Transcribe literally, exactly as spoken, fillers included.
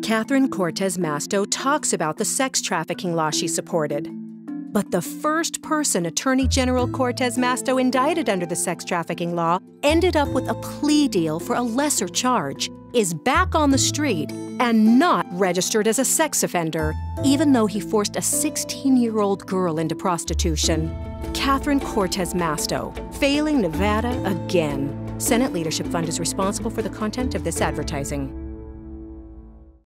Catherine Cortez Masto talks about the sex trafficking law she supported. But the first person Attorney General Cortez Masto indicted under the sex trafficking law ended up with a plea deal for a lesser charge, is back on the street, and not registered as a sex offender, even though he forced a sixteen-year-old girl into prostitution. Catherine Cortez Masto, failing Nevada again. Senate Leadership Fund is responsible for the content of this advertising.